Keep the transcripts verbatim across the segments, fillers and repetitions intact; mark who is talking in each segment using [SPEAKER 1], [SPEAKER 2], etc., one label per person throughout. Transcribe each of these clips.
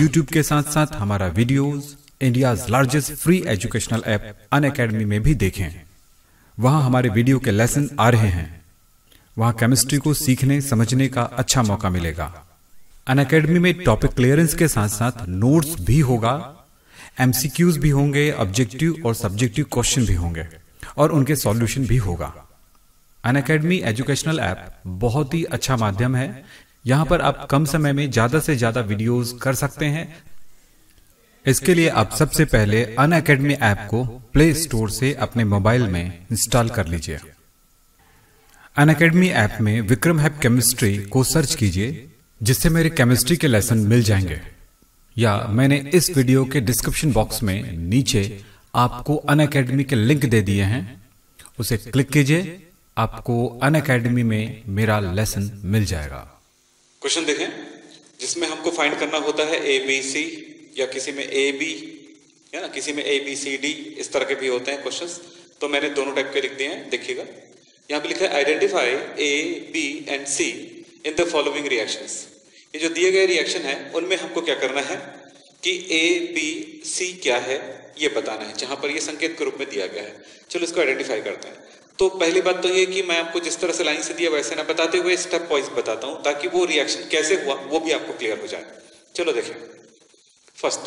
[SPEAKER 1] YouTube के साथ साथ हमारा videos India's largest free educational app Unacademy में भी देखें। वहां हमारे वीडियो के लेसन आ रहे हैं। वहां केमिस्ट्री को सीखने समझने का अच्छा मौका मिलेगा। अनअकैडमी में टॉपिक क्लियरेंस के साथ साथ नोट्स भी होगा, एमसीक्यूज भी होंगे, ऑब्जेक्टिव और सब्जेक्टिव क्वेश्चन भी होंगे और उनके सॉल्यूशन भी होगा। अनअकैडमी एजुकेशनल ऐप बहुत ही अच्छा माध्यम है। यहां पर आप कम समय में ज्यादा से ज्यादा वीडियोस कर सकते हैं। इसके लिए आप सबसे पहले अनअकैडमी ऐप को प्ले स्टोर से अपने मोबाइल में इंस्टॉल कर लीजिए। अनअकैडमी ऐप में विक्रम हैप केमिस्ट्री को सर्च कीजिए, जिससे मेरे केमिस्ट्री के लेसन मिल जाएंगे, या मैंने इस वीडियो के डिस्क्रिप्शन बॉक्स में नीचे आपको अनअकैडमी के लिंक दे दिए हैं, उसे क्लिक कीजिए, आपको अनअकैडमी में मेरा लेसन मिल जाएगा।
[SPEAKER 2] क्वेश्चन देखें जिसमें हमको फाइंड करना होता है ए बी सी, या किसी में ए बी है ना, किसी में ए बी सी डी, इस तरह के भी होते हैं क्वेश्चंस। तो मैंने दोनों टाइप के लिख दिए हैं। देखिएगा यहाँ पे लिखा है identify A B and C in the following reactions. ये जो दिए गए रिएक्शन है उनमें हमको क्या करना है कि ए बी सी क्या है ये बताना है, जहां पर ये संकेत के रूप में दिया गया है। चलो इसको आइडेंटिफाई करते हैं। तो पहली बात तो ये कि मैं आपको जिस तरह से लाइन से दिया वैसे ना बताते हुए स्टेप वाइज बताता हूं, ताकि वो रिएक्शन कैसे हुआ वो भी आपको क्लियर हो जाए। चलो देखिए, फर्स्ट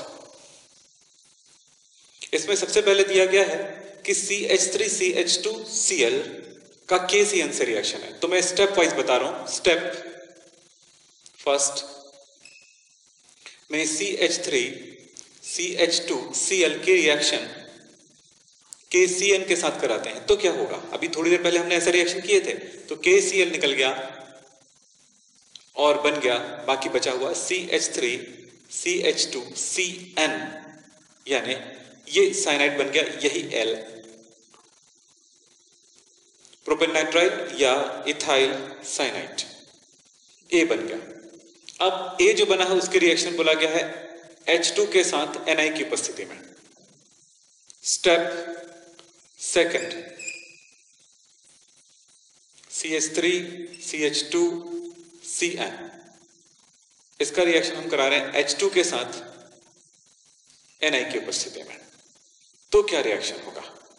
[SPEAKER 2] इसमें सबसे पहले दिया गया है कि C H three C H two C L का के सी एन से रिएक्शन है। तो मैं स्टेप वाइज बता रहा हूं। स्टेप फर्स्ट में C H three C H two C L के रिएक्शन के सी एन के साथ कराते हैं तो क्या होगा। अभी थोड़ी देर पहले हमने ऐसे रिएक्शन किए थे, तो के सी एल निकल गया और बन गया, बाकी बचा हुआ C H three C H two C N, यानी ये साइनाइड बन गया, यही L प्रोपेनाइट्राइल या इथाइल साइनाइड, ए बन गया। अब ए जो बना है उसके रिएक्शन बोला गया है एच टू के साथ Ni की उपस्थिति में। Step second C H three C H two C N, इसका रिएक्शन हम करा रहे हैं एच टू के साथ Ni की उपस्थिति में। तो क्या रिएक्शन होगा,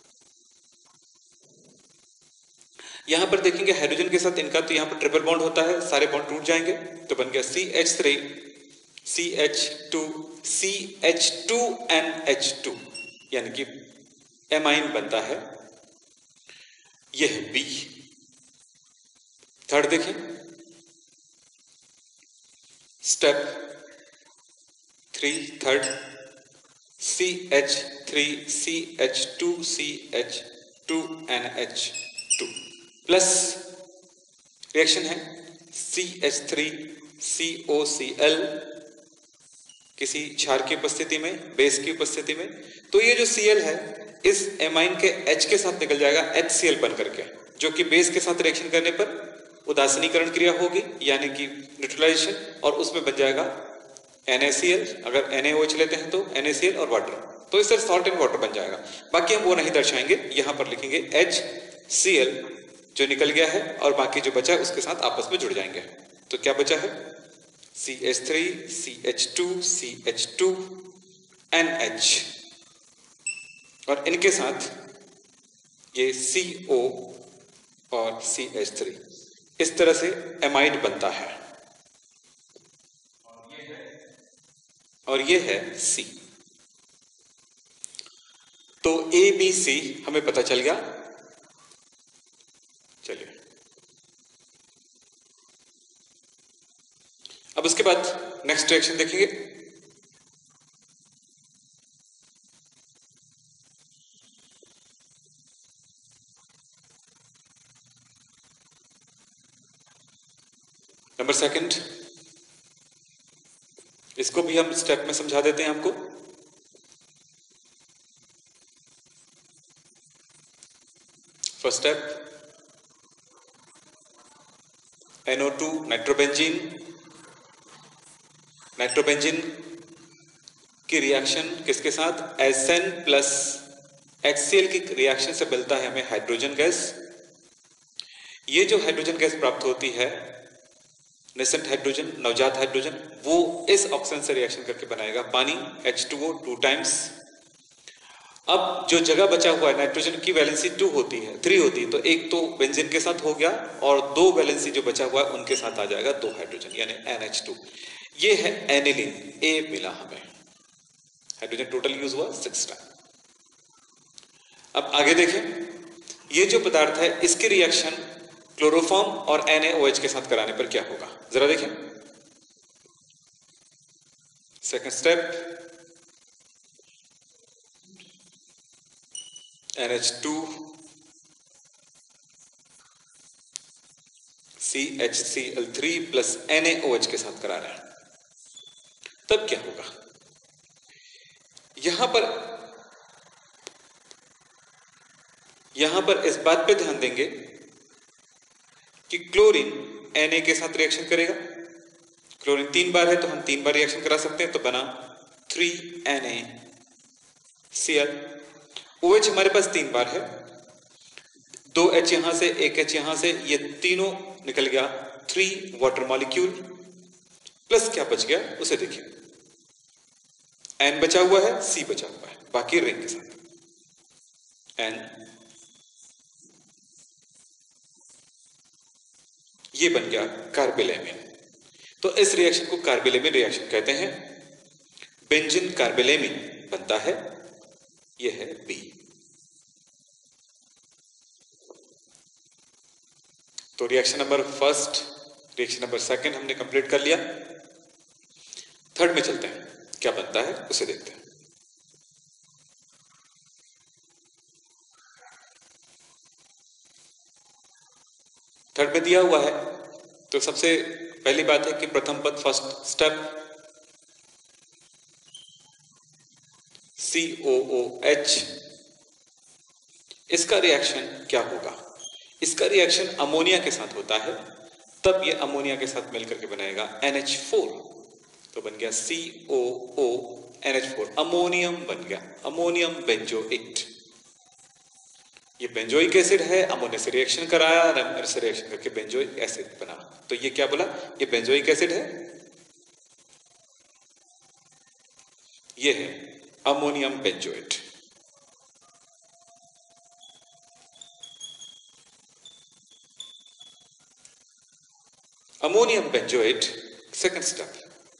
[SPEAKER 2] यहां पर देखेंगे हाइड्रोजन के साथ इनका, तो यहां पर ट्रिपल बॉन्ड होता है, सारे बॉन्ड टूट जाएंगे, तो बन गया C H three C H two C H two N H two, यानी कि एमाइन बनता है, यह बी। थर्ड देखें, step three third C H three C H two C H two N H two plus reaction है C H three C O C L किसी क्षार की उपस्थिति में, बेस की उपस्थिति में। तो ये जो Cl है इस एमाइन के H के साथ निकल जाएगा HCl बन करके, जो कि बेस के साथ रिएक्शन करने पर उदासीनीकरण क्रिया होगी, यानी कि न्यूट्रलाइजेशन, और उसमें बन जाएगा NaCl। अगर NaOH लेते हैं तो NaCl और वाटर, तो इस तरह सॉल्ट एंड वाटर बन जाएगा। बाकी हम वो नहीं दर्शाएंगे, यहां पर लिखेंगे HCl जो निकल गया है, और बाकी जो बचा है उसके साथ आपस में जुड़ जाएंगे। तो क्या बचा है C H three C H two C H two N H, और इनके साथ ये सी ओ और सी एच थ्री, इस तरह से एमाइड बनता है, और ये है C। तो ए बी सी हमें पता चल गया। चलिए अब उसके बाद नेक्स्ट रिएक्शन देखेंगे। नंबर सेकंड, इसको भी हम स्टेप में समझा देते हैं आपको। First step N O two nitrobenzene, nitrobenzene की रिएक्शन किसके साथ, S N plus H C L की रिएक्शन से मिलता है हमें हाइड्रोजन गैस। ये जो हाइड्रोजन गैस प्राप्त होती है नेसेंट हाइड्रोजन, नवजात हाइड्रोजन, वो इस ऑक्सीजन से रिएक्शन करके बनाएगा पानी H two O two times. अब जो जगह बचा हुआ है, नाइट्रोजन की वैलेंसी टू होती है, थ्री होती है, तो एक तो बेंजीन के साथ हो गया और दो वैलेंसी जो बचा हुआ है उनके साथ आ जाएगा दो हाइड्रोजन, यानी एन एच टू। ये है एनिलीन, ए मिला हमें, हाइड्रोजन टोटल यूज हुआ सिक्स टाइम। अब आगे देखें, ये जो पदार्थ है इसके रिएक्शन क्लोरोफॉर्म और एन ए ओ एच के साथ कराने पर क्या होगा, जरा देखें। Second step, N H two C H C L three plus N A O H के साथ करा रहे हैं, तब क्या होगा। यहां पर यहां पर इस बात पे ध्यान देंगे कि क्लोरीन Na के साथ रिएक्शन करेगा। क्लोरीन तीन बार है तो हम तीन बार रिएक्शन करा सकते हैं, तो बना three N A C L. OH हमारे पास तीन बार है, दो H यहां से, एक H यहां से, ये तीनों निकल गया, थ्री वाटर मॉलिक्यूल प्लस क्या बच गया उसे देखिए, N बचा हुआ है, C बचा हुआ है, बाकी रिंग के साथ N, ये बन गया कार्बेलेमिन। तो इस रिएक्शन को कार्बेलेमिन रिएक्शन कहते हैं। बेंजीन कार्बेलेमिन बनता है, ये है बी। तो reaction number first, reaction number second हमने कंप्लीट कर लिया। थर्ड में चलते हैं, क्या बनता है उसे देखते हैं। थर्ड में दिया हुआ है, तो सबसे पहली बात है कि प्रथम पद, first step, C O O H, इसका रिएक्शन क्या होगा। इसका रिएक्शन अमोनिया के साथ होता है, तब ये अमोनिया के साथ मिलकर के बनाएगा एन एच फोर, तो बन गया C O O N H four, ammonium बन गया, अमोनियम बेंजोएट। ये बेंजोइक एसिड है, अमोनिया से रिएक्शन कराया, अमोनिया से रिएक्शन करके बेंजोइक एसिड बना, तो ये क्या बोला, ये बेंजोइक एसिड है, ये है ammonium benzoate. Ammonium benzoate second step,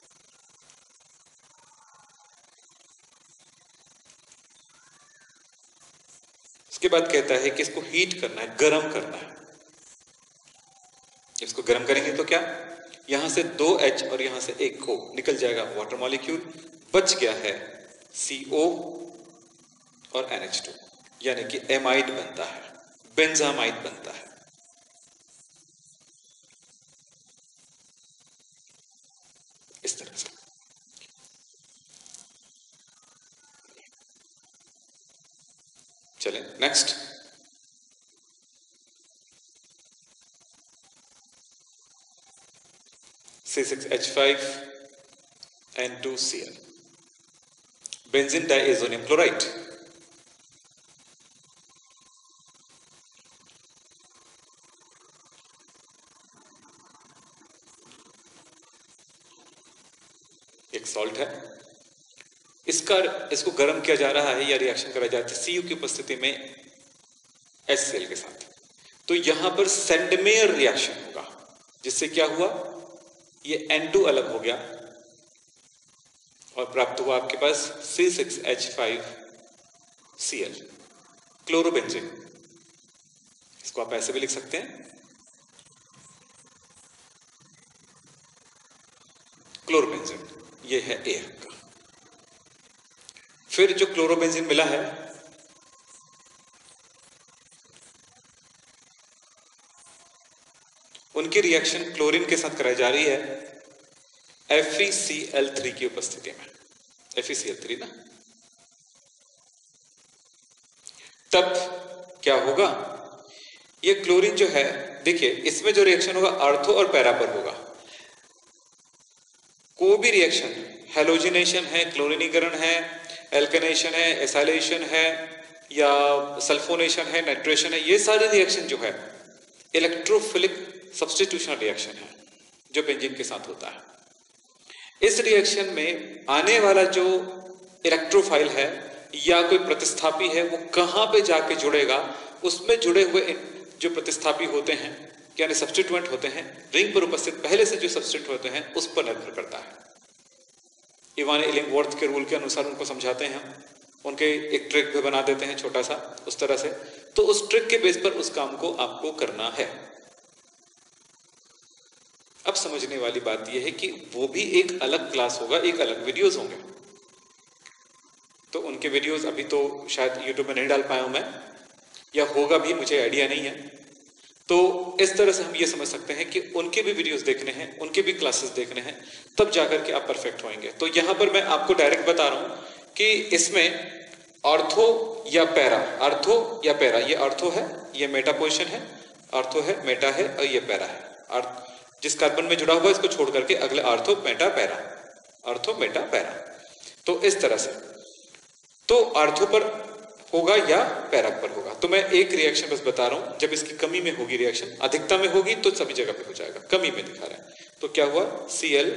[SPEAKER 2] इसके बाद कहता है कि इसको हीट करना है, गर्म करना है। इसको गर्म करेंगे तो क्या, यहां से दो H और यहां से एक O निकल जाएगा वाटर मॉलिक्यूल, बच गया है सी ओ और एन एच टू, यानी कि एमाइड बनता है, बेंजामाइड बनता है। इस तरह से चलें next. C six H five N two C L, benzene diazonium chloride. एक सॉल्ट है, इसका इसको गर्म किया जा रहा है या रिएक्शन करा जा रहा है Cu की उपस्थिति में HCl के साथ, तो यहां पर सेंडमेयर रिएक्शन होगा, जिससे क्या हुआ, ये एन टू अलग हो गया और प्राप्त हुआ आपके पास C six H five C L, chlorobenzene. इसको आप ऐसे भी लिख सकते हैं, क्लोरोबेंजीन, ये है ए का। फिर जो क्लोरोबेंजीन मिला है, उनकी रिएक्शन क्लोरीन के साथ कराई जा रही है F E C L three की उपस्थिति में, F E C L three ना, तब क्या होगा, ये क्लोरीन जो है, देखिए इसमें जो रिएक्शन होगा आर्थो और पैरा पर होगा। कोई भी रिएक्शन, हेलोजिनेशन है, क्लोरीनीकरण है, एल्केनेशन है, एसाइलेशन है, या सल्फोनेशन है, नाइट्रेशन है, ये सारे रिएक्शन जो है इलेक्ट्रोफिलिक सब्स्टिट्यूशन रिएक्शन है, जो बेंजीन के साथ होता है। इस रिएक्शन में आने वाला जो इलेक्ट्रोफाइल है या कोई प्रतिस्थापी है वो कहां पे जाके जुड़ेगा, उसमें जुड़े हुए जो प्रतिस्थापी होते हैं यानी सब्स्टिट्यूएंट होते हैं, रिंग पर उपस्थित पहले से जो सब्स्टिट्यूएंट होते हैं उस पर निर्भर करता है। इवान इलिंगवर्थ के रूल के अनुसार उनको समझाते हैं, उनके एक ट्रिक भी बना देते हैं छोटा सा उस तरह से। तो उस ट्रिक के बेस पर उस काम को आपको करना है। अब समझने वाली बात यह है कि वो भी एक अलग क्लास होगा, एक अलग वीडियोस होंगे। तो उनके वीडियोस अभी तो शायद यूट्यूब में नहीं डाल पाया हूं मैं, या होगा भी, मुझे आइडिया नहीं है। तो इस तरह से हम ये समझ सकते हैं कि उनके भी वीडियोस देखने हैं, उनके भी क्लासेस देखने हैं, तब जाकर के आप परफेक्ट होंगे। तो यहां पर मैं आपको डायरेक्ट बता रहा हूं कि इसमें ऑर्थो या पैरा, ऑर्थो या पैरा, ये ऑर्थो है, ये मेटा पोजीशन है, ऑर्थो है, मेटा है और ये पैरा है। जिस कार्बन में जुड़ा हुआ इसको छोड़ करके अगले ortho meta para, ortho meta para. तो इस तरह से तो ऑर्थो पर होगा या पैरा पर होगा। तो मैं एक रिएक्शन बस बता रहा हूं, जब इसकी कमी में होगी रिएक्शन, अधिकता में होगी तो सभी जगह पे हो जाएगा, कमी में दिखा रहा है। तो क्या हुआ, Cl,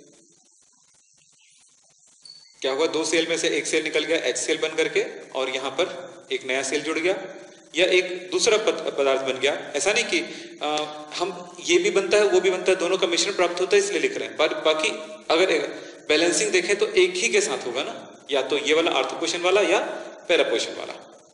[SPEAKER 2] क्या हुआ, दो सेल में से एक सेल निकल गया HCl बन करके, और यहां पर एक नया सेल जुड़ गया या एक दूसरा पदार्थ बन गया। ऐसा नहीं कि आ, हम ये भी बनता है वो भी बनता है, दोनों का मिश्रण प्राप्त होता है इसलिए लिख रहे हैं। पर बाकी अगर बैलेंसिंग देखें तो एक ही के साथ होगा ना, या तो ये वाला ऑर्थो पोजीशन वाला या पैरा पोजीशन वाला,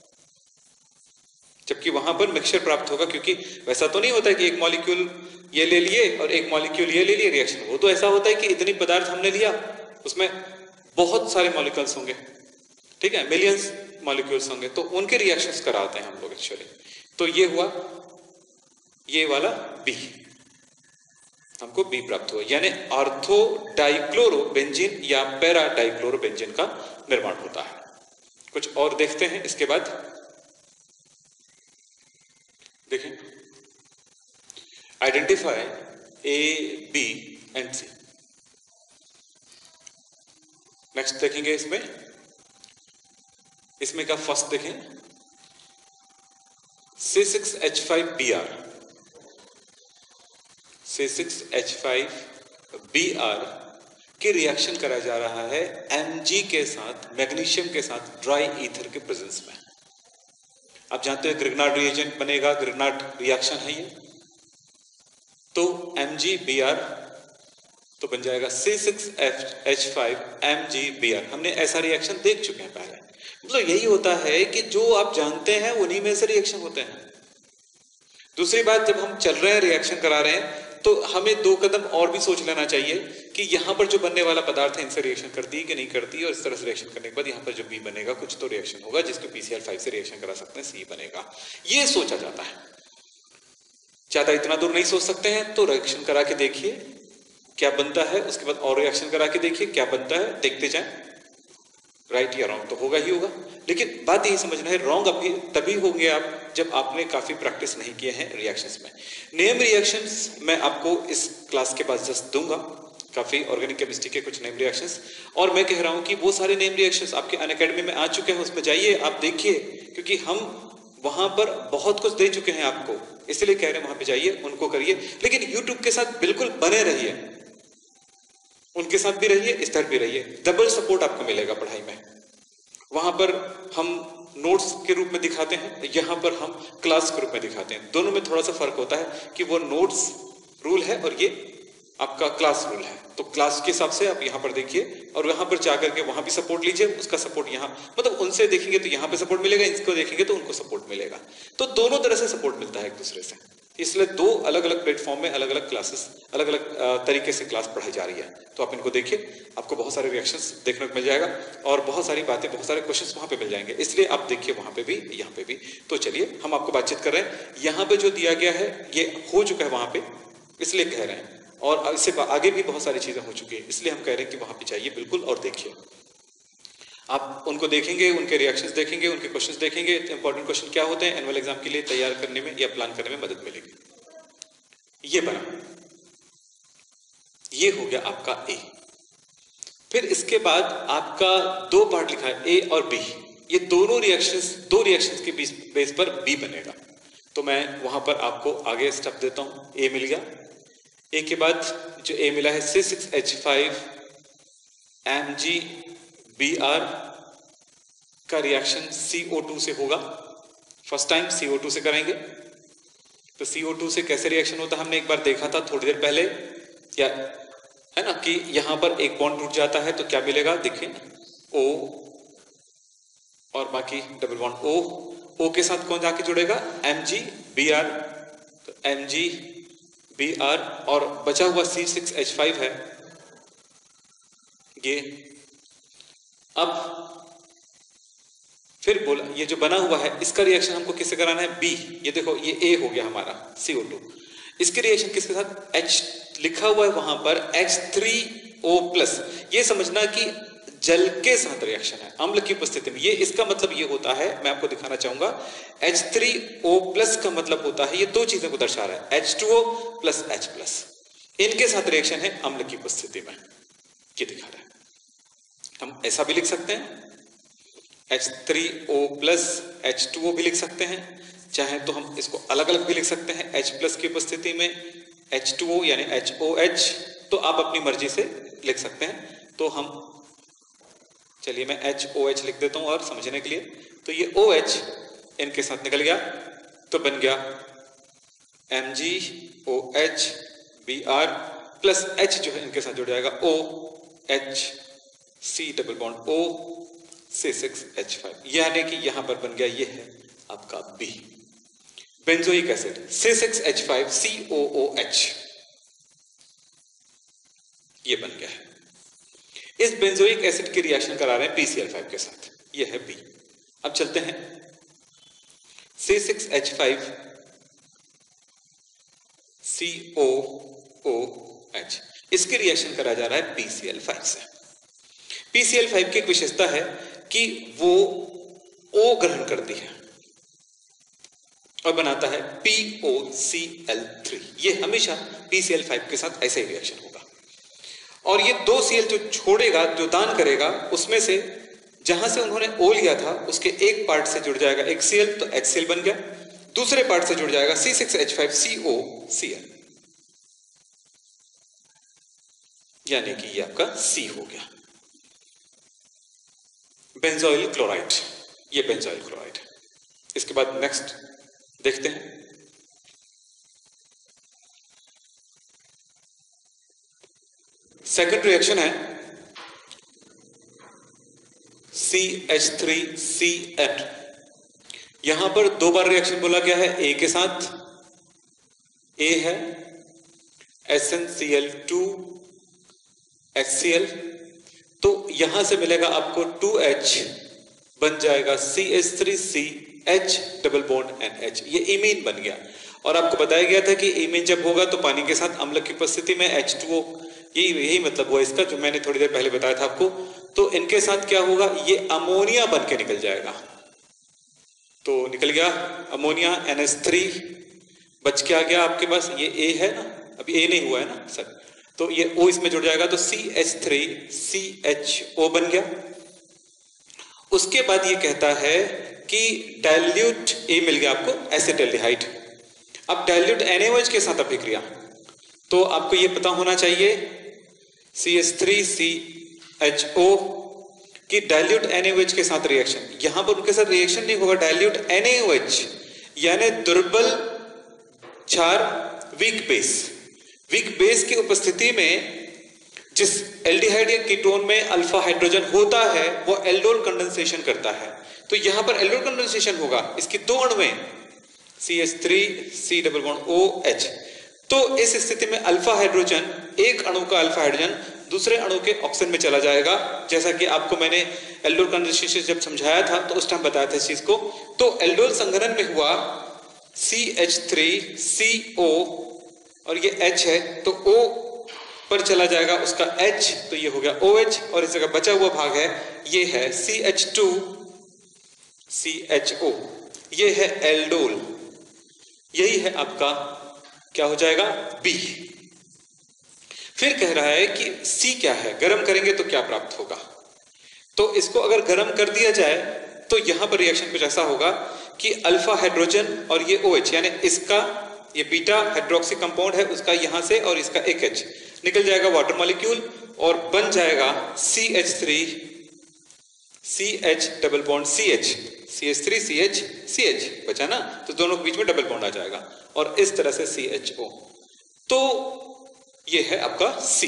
[SPEAKER 2] जबकि वहां पर मिक्सचर प्राप्त होगा। क्योंकि वैसा तो नहीं होता है कि एक मॉलिक्यूल ये ले लिए और एक मॉलिक्यूल ये ले लिए रिएक्शन। वो तो ऐसा होता है कि इतनी पदार्थ हमने लिया, उसमें बहुत सारे मॉलिक्यूल्स होंगे, ठीक है, मिलियंस मॉलिक्यूल्स होंगे, तो उनके रिएक्शंस कराते हैं हम लोग एक्चुअली। तो ये हुआ, ये वाला बी, हमको बी प्राप्त हुआ, यानी ऑर्थो डाइक्लोरोबेंजीन या पैरा डाइक्लोरोबेंजीन का निर्माण होता है। कुछ और देखते हैं इसके बाद, देखें, identify A, B and C. Next देखेंगे इसमें, इसमें का फर्स्ट देखें, C six H five B R, C six H five B R की रिएक्शन कराया जा रहा है Mg के साथ, मैग्नीशियम के साथ ड्राई ईथर के प्रेजेंस में। आप जानते हैं ग्रिग्नार्ड रिएजेंट बनेगा, ग्रिग्नार्ड रिएक्शन है ये। तो MgBr तो बन जाएगा C six H five M G B R. हमने ऐसा रिएक्शन देख चुके हैं पहले। मतलब यही होता है कि जो आप जानते हैं उन्हीं में से रिएक्शन होते हैं। दूसरी बात, जब हम चल रहे हैं, रिएक्शन करा रहे हैं, तो हमें दो कदम और भी सोच लेना चाहिए कि यहां पर जो बनने वाला पदार्थ है इनसे रिएक्शन करती है कि नहीं करती, और इस तरह से रिएक्शन करने के बाद यहां पर जो बी बनेगा कुछ तो रिएक्शन होगा जिसको पीसीआर फाइव से रिएक्शन करा सकते हैं, सी बनेगा। ये सोचा जाता है। ज्यादा इतना दूर नहीं सोच सकते हैं तो रिएक्शन करा के देखिए क्या बनता है, उसके बाद और रिएक्शन करा के देखिए क्या बनता है, देखते जाएं। राइट या रॉन्ग तो होगा ही होगा, लेकिन बात यही समझना है, रॉन्ग अभी तभी होंगे आप जब आपने काफी प्रैक्टिस नहीं किए हैं रिएक्शंस में। नेम रिएक्शंस मैं आपको इस क्लास के बाद जस्ट दूंगा, काफी ऑर्गेनिक केमिस्ट्री के कुछ नेम रिएक्शंस, और मैं कह रहा हूं कि वो सारे नेम रिएक्शंस आपके अनअकैडमी में आ चुके हैं, उसमें जाइए आप देखिए, क्योंकि हम वहां पर बहुत कुछ दे चुके हैं आपको, इसलिए कह रहे हैं वहां पे जाइए, उनको करिए। लेकिन यूट्यूब के साथ बिल्कुल बने रहिए, उनके साथ भी रहिए, इस तरह भी रहिए, डबल सपोर्ट आपको मिलेगा पढ़ाई में। वहां पर हम नोट्स के रूप में दिखाते हैं, यहां पर हम क्लास के रूप में दिखाते हैं। दोनों में थोड़ा सा फर्क होता है कि वो नोट्स रूल है और ये आपका क्लास रूल है। तो क्लास के हिसाब से आप यहाँ पर देखिए और वहां पर जाकर के वहां भी सपोर्ट लीजिए, उसका सपोर्ट यहाँ, मतलब उनसे देखेंगे तो यहाँ पे सपोर्ट मिलेगा, इसको देखेंगे तो उनको सपोर्ट मिलेगा। तो दोनों तरह से सपोर्ट मिलता है एक दूसरे से, इसलिए दो अलग अलग प्लेटफॉर्म में अलग अलग क्लासेस, अलग अलग तरीके से क्लास पढ़ाई जा रही है। तो आप इनको देखिए, आपको बहुत सारे रिएक्शंस देखने को मिल जाएगा और बहुत सारी बातें, बहुत सारे क्वेश्चंस वहां पे मिल जाएंगे, इसलिए आप देखिए वहां पे भी, यहाँ पे भी। तो चलिए हम आपको बातचीत कर रहे हैं, यहाँ पे जो दिया गया है ये हो चुका है वहां पे, इसलिए कह रहे हैं, और इससे आगे भी बहुत सारी चीजें हो चुकी है, इसलिए हम कह रहे हैं कि वहां पे जाइए बिल्कुल और देखिए। आप उनको देखेंगे, उनके रिएक्शंस देखेंगे, उनके क्वेश्चंस देखेंगे, इंपॉर्टेंट क्वेश्चन क्या होते हैं एनुअल एग्जाम के लिए तैयार करने में या प्लान करने में मदद मिलेगी। ये बना, ये हो गया आपका ए। फिर इसके बाद आपका दो पार्ट लिखा है ए और बी, ये दोनों रिएक्शंस, दो रिएक्शंस के बेस पर बी बनेगा। तो मैं वहां पर आपको आगे स्टेप देता हूं। ए मिल गया, ए के बाद जो ए मिला है C six H five M G B R का रिएक्शन सी ओ टू से होगा। First time C O two से करेंगे। तो सी ओ टू से कैसे रिएक्शन होता है हमने एक बार देखा था थोड़ी देर पहले, या है ना, कि यहां पर एक बॉन्ड टूट जाता है तो क्या मिलेगा, देखिए ओ और बाकी डबल बॉन्ड ओ, ओ के साथ कौन जाके जुड़ेगा, एम जी बी आर। तो एम जी बी आर और बचा हुआ सी सिक्स एच फाइव है ये। अब फिर बोला ये जो बना हुआ है इसका रिएक्शन हमको किससे कराना है, बी। ये देखो ये ए हो गया हमारा सी ओ टू। इसके रिएक्शन किसके साथ, H लिखा हुआ है वहां पर एच थ्री ओ प्लस। ये समझना कि जल के साथ रिएक्शन है अम्ल की उपस्थिति में। ये इसका मतलब ये होता है, मैं आपको दिखाना चाहूंगा, एच थ्री ओ प्लस का मतलब होता है, ये दो चीजों को दर्शा रहा है, H two O plus H plus. इनके साथ रिएक्शन है अम्ल की उपस्थिति में, ये दिखा रहा है। हम ऐसा भी लिख सकते हैं, H three O plus H two O भी लिख सकते हैं, चाहे तो हम इसको अलग अलग भी लिख सकते हैं, H प्लस की उपस्थिति में एच टू ओ यानी एच ओ एच, तो आप अपनी मर्जी से लिख सकते हैं। तो हम चलिए मैं एच ओ एच लिख देता हूं और समझने के लिए। तो ये OH इनके साथ निकल गया तो बन गया M G O H B R plus H जो है इनके साथ जुड़ जाएगा O H C double bond O C six H five, यानी कि यहां पर बन गया ये है आपका B, benzoic acid C six H five C O O H, ये बन गया है। इस बेंजोइक एसिड की रिएक्शन करा रहे हैं पी सी एल फाइव के साथ, ये है B। अब चलते हैं C six H five C O O H, इसकी रिएक्शन करा जा रहा है पी सी एल फाइव से। पी सी एल फाइव की एक विशेषता है कि वो O ग्रहण करती है और बनाता है P O C L three. ये हमेशा पी सी एल फाइव के साथ ऐसे ही रिएक्शन होगा। और ये दो Cl जो छोड़ेगा, जो दान करेगा, उसमें से जहां से उन्होंने O लिया था उसके एक पार्ट से जुड़ जाएगा एक Cl, तो एच सी एल बन गया। दूसरे पार्ट से जुड़ जाएगा C six H five C O C L, यानी कि ये आपका C हो गया, बेंजोइल क्लोराइड। ये बेंजोइल क्लोराइड। इसके बाद नेक्स्ट देखते हैं, सेकंड रिएक्शन है C H three C N. यहां पर दो बार रिएक्शन बोला गया है ए के साथ, ए है S N C L two H C L, तो यहां से मिलेगा आपको टू एच, बन जाएगा C H three C H double bond N H, ये इमीन बन गया। और आपको बताया गया था कि इमीन जब होगा तो पानी के साथ अम्ल की उपस्थिति में एच टू ओ, यही यही मतलब हुआ इसका, जो मैंने थोड़ी देर पहले बताया था आपको। तो इनके साथ क्या होगा, ये अमोनिया बन के निकल जाएगा। तो निकल गया अमोनिया एन एच थ्री, बच के आ गया आपके पास ये ए है ना, अभी ए नहीं हुआ है ना सर, तो ये O इसमें जुड़ जाएगा, तो C H three C H O बन गया। उसके बाद ये कहता है कि डाइल्यूट ए मिल गया आपको एसिटाल्डिहाइड। अब dilute N A O H के साथ अभिक्रिया, तो आपको ये पता होना चाहिए C H three C H O कि dilute N A O H के साथ रिएक्शन, यहां पर उनके साथ रिएक्शन नहीं होगा, dilute N A O H यानी दुर्बल क्षार वीक बेस, वीक बेस की उपस्थिति में जिस एल्डिहाइड या कीटोन में अल्फा हाइड्रोजन होता है वो एल्डोल कंडेंसेशन करता है। तो यहां पर एल्डोल कंडेंसेशन होगा, इसकी दो अणु में C H three C double bond O H. तो इस स्थिति में अल्फा हाइड्रोजन, एक अणु का अल्फा हाइड्रोजन दूसरे अणु के ऑक्सीजन में चला जाएगा, जैसा कि आपको मैंने एल्डोल कंडेंसेशन जब समझाया था तो उस टाइम बताया था इस चीज को। तो एल्डोल संघनन में हुआ सी एच थ्री सी ओ और ये H है, तो O पर चला जाएगा उसका H, तो ये हो गया OH, और इस जगह बचा हुआ भाग है ये है C H two C H O, ये है एल्डोल, यही है आपका क्या हो जाएगा B। फिर कह रहा है कि C क्या है, गर्म करेंगे तो क्या प्राप्त होगा। तो इसको अगर गर्म कर दिया जाए तो यहां पर रिएक्शन कुछ ऐसा होगा कि अल्फा हाइड्रोजन और ये OH यानी इसका ये बीटा हाइड्रोक्सी कंपाउंड है उसका यहां से और इसका एक H निकल जाएगा वाटर मॉलिक्यूल और बन जाएगा C H three C H double bond C H C H three C H C H बचा ना, तो दोनों के बीच में डबल बॉन्ड आ जाएगा और इस तरह से सी एच ओ। तो ये है आपका C,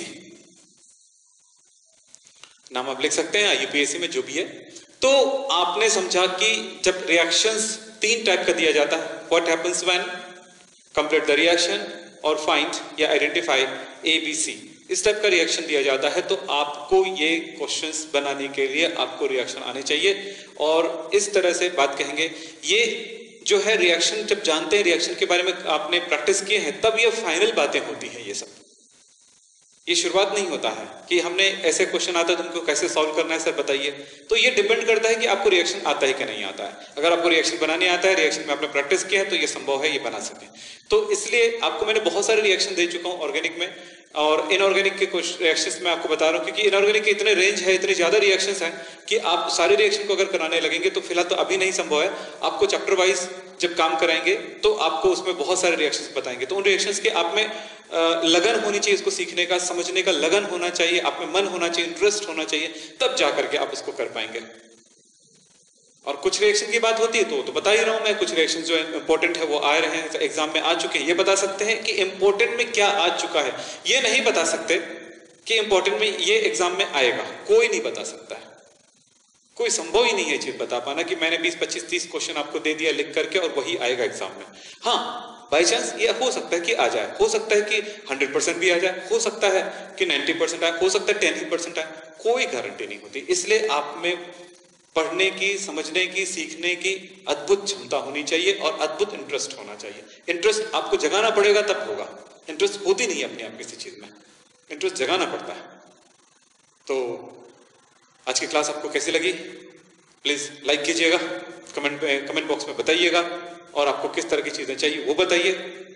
[SPEAKER 2] नाम आप लिख सकते हैं यूपीएससी में जो भी है। तो आपने समझा कि जब रिएक्शंस तीन टाइप का दिया जाता है, what happens when, complete the reaction और फाइंड या आइडेंटिफाई ए बी सी, इस टाइप का रिएक्शन दिया जाता है। तो आपको ये क्वेश्चंस बनाने के लिए आपको रिएक्शन आने चाहिए और इस तरह से बात कहेंगे। ये जो है रिएक्शन जब जानते हैं, रिएक्शन के बारे में आपने प्रैक्टिस किए हैं, तब ये फाइनल बातें होती हैं। ये सब ये शुरुआत नहीं होता है कि हमने ऐसे क्वेश्चन आता है तो उनको कैसे सॉल्व करना है सर बताइए। तो ये डिपेंड करता है कि आपको रिएक्शन आता है कि नहीं आता है। अगर आपको रिएक्शन बनाने आता है, रिएक्शन में आपने प्रैक्टिस किया है, तो ये संभव है ये बना सके। तो इसलिए आपको मैंने बहुत सारे रिएक्शन दे चुका हूं ऑर्गेनिक में, और इनऑर्गेनिक के कुछ रिएक्शंस में आपको बता रहा हूं, क्योंकि इनऑर्गेनिक के इतने रेंज है, इतने ज्यादा रिएक्शंस हैं कि आप सारे रिएक्शन को अगर कराने लगेंगे तो फिलहाल तो अभी नहीं संभव है। आपको चैप्टर वाइज जब काम कराएंगे तो आपको उसमें बहुत सारे रिएक्शंस बताएंगे। तो उन रिएक्शंस के आप में लगन होनी चाहिए, इसको सीखने का, समझने का लगन होना चाहिए, आप में मन होना चाहिए, इंटरेस्ट होना चाहिए, तब जाकर के आप इसको कर पाएंगे। और कुछ रिएक्शन की बात होती है तो तो बता ही रहा हूं मैं, कुछ रिएक्शन जो इंपॉर्टेंट है वो आ रहे हैं, एग्जाम में आ चुके हैं, ये बता सकते हैं कि इंपॉर्टेंट में क्या आ चुका है। ये नहीं बता सकते कि इंपॉर्टेंट में ये एग्जाम में आएगा, कोई नहीं बता सकता है, कोई संभव ही नहीं है चीज बता पाना कि मैंने बीस पच्चीस तीस क्वेश्चन आपको दे दिया लिख करके और वही आएगा एग्जाम में। हाँ, बाई चांस ये हो सकता है कि आ जाए, हो सकता है कि हंड्रेड परसेंट भी आ जाए, हो सकता है कि नाइन्टी परसेंट आए, हो सकता है टेन ही परसेंट आए, कोई गारंटी नहीं होती। इसलिए आप में पढ़ने की, समझने की, सीखने की अद्भुत क्षमता होनी चाहिए और अद्भुत इंटरेस्ट होना चाहिए। इंटरेस्ट आपको जगाना पड़ेगा तब होगा, इंटरेस्ट होती नहीं है अपने आप किसी चीज में, इंटरेस्ट जगाना पड़ता है। तो आज की क्लास आपको कैसी लगी प्लीज लाइक कीजिएगा, कमेंट कमेंट बॉक्स में बताइएगा, और आपको किस तरह की चीजें चाहिए वो बताइए।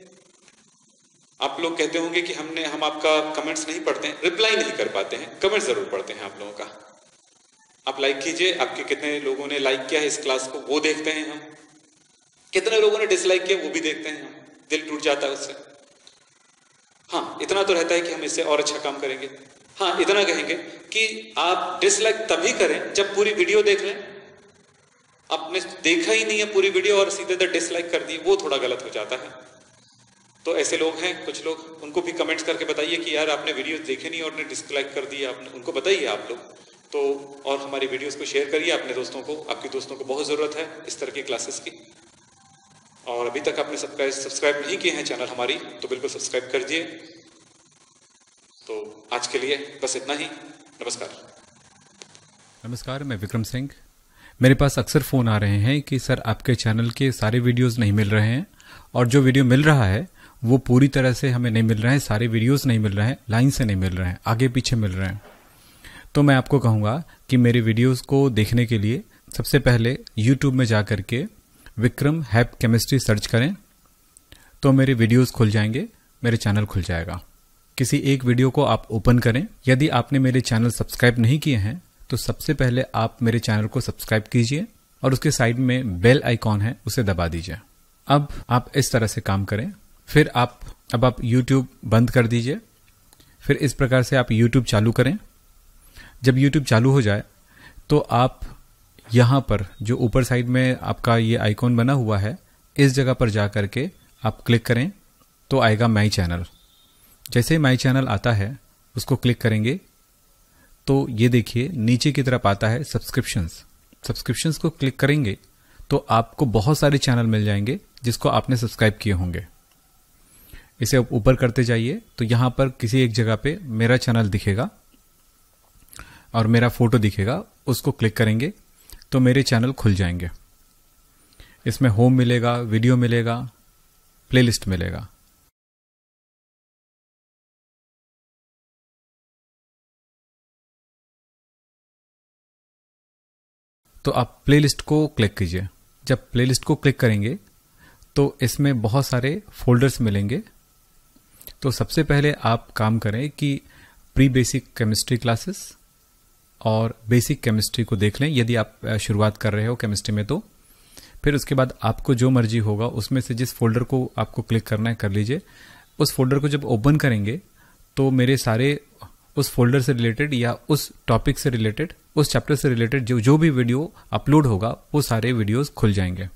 [SPEAKER 2] आप लोग कहते होंगे कि हमने हम आपका कमेंट्स नहीं पढ़ते हैं, रिप्लाई नहीं कर पाते हैं, कमेंट जरूर पढ़ते हैं आप लोगों का। आप लाइक कीजिए, आपके कितने लोगों ने लाइक किया है इस क्लास को वो देखते हैं हम, कितने लोगों ने डिसलाइक किया वो भी देखते हैं हम, दिल टूट जाता है उससे। हाँ, इतना तो रहता है कि हम इससे और अच्छा काम करेंगे। हाँ, इतना कहेंगे कि आप डिसलाइक तभी करें जब पूरी वीडियो देख लें। आपने देखा ही नहीं है पूरी वीडियो और सीधे सीधे डिसलाइक कर दिए, वो थोड़ा गलत हो जाता है। तो ऐसे लोग हैं कुछ लोग, उनको भी कमेंट्स करके बताइए कि यार आपने वीडियो देखे नहीं और ने डिसलाइक कर दिया, आपने उनको बताइए आप लोग तो। और हमारी वीडियोस को शेयर करिए अपने दोस्तों को, आपके दोस्तों को बहुत जरूरत है इस तरह की क्लासेस की। और अभी तक आपने सब्सक्राइब सब्सक्राइब नहीं किए हैं चैनल हमारी, तो बिल्कुल सब्सक्राइब कर दिए। तो आज के लिए बस इतना ही, नमस्कार।
[SPEAKER 1] नमस्कार, मैं विक्रम सिंह। मेरे पास अक्सर फ़ोन आ रहे हैं कि सर आपके चैनल के सारे वीडियोस नहीं मिल रहे हैं, और जो वीडियो मिल रहा है वो पूरी तरह से हमें नहीं मिल रहे हैं, सारे वीडियोस नहीं मिल रहे हैं, लाइन से नहीं मिल रहे हैं, आगे पीछे मिल रहे हैं। तो मैं आपको कहूँगा कि मेरे वीडियोस को देखने के लिए सबसे पहले यूट्यूब में जा कर के विक्रम हैप केमिस्ट्री सर्च करें, तो मेरे वीडियोस खुल जाएंगे, मेरे चैनल खुल जाएगा। किसी एक वीडियो को आप ओपन करें। यदि आपने मेरे चैनल सब्सक्राइब नहीं किए हैं तो सबसे पहले आप मेरे चैनल को सब्सक्राइब कीजिए और उसके साइड में बेल आइकॉन है उसे दबा दीजिए। अब आप इस तरह से काम करें। फिर आप अब आप YouTube बंद कर दीजिए, फिर इस प्रकार से आप YouTube चालू करें। जब YouTube चालू हो जाए तो आप यहाँ पर जो ऊपर साइड में आपका ये आइकॉन बना हुआ है, इस जगह पर जा करके आप क्लिक करें तो आएगा माई चैनल। जैसे ही माई चैनल आता है उसको क्लिक करेंगे तो ये देखिए नीचे की तरफ आता है सब्सक्रिप्शंस। सब्सक्रिप्शंस को क्लिक करेंगे तो आपको बहुत सारे चैनल मिल जाएंगे जिसको आपने सब्सक्राइब किए होंगे। इसे आप ऊपर करते जाइए तो यहाँ पर किसी एक जगह पे मेरा चैनल दिखेगा और मेरा फोटो दिखेगा, उसको क्लिक करेंगे तो मेरे चैनल खुल जाएंगे। इसमें होम मिलेगा, वीडियो मिलेगा, प्लेलिस्ट मिलेगा। तो आप प्लेलिस्ट को क्लिक कीजिए। जब प्लेलिस्ट को क्लिक करेंगे तो इसमें बहुत सारे फोल्डर्स मिलेंगे। तो सबसे पहले आप काम करें कि प्री बेसिक केमिस्ट्री क्लासेस और बेसिक केमिस्ट्री को देख लें। यदि आप शुरुआत कर रहे हो केमिस्ट्री में तो फिर उसके बाद आपको जो मर्जी होगा उसमें से जिस फोल्डर को आपको क्लिक करना है कर लीजिए। उस फोल्डर को जब ओपन करेंगे तो मेरे सारे उस फोल्डर से रिलेटेड या उस टॉपिक से रिलेटेड, उस चैप्टर से रिलेटेड जो जो भी वीडियो अपलोड होगा वो सारे वीडियोस खुल जाएंगे।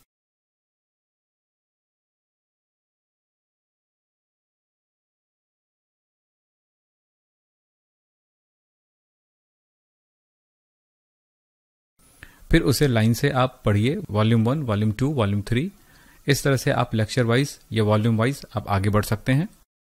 [SPEAKER 1] फिर उसे लाइन से आप पढ़िए, volume one, volume two, volume three, इस तरह से आप लेक्चर वाइज या वॉल्यूम वाइज आप आगे बढ़ सकते हैं।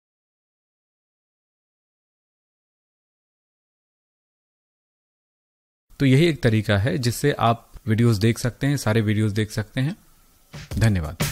[SPEAKER 1] तो यही एक तरीका है जिससे आप वीडियोस देख सकते हैं, सारे वीडियोस देख सकते हैं। धन्यवाद।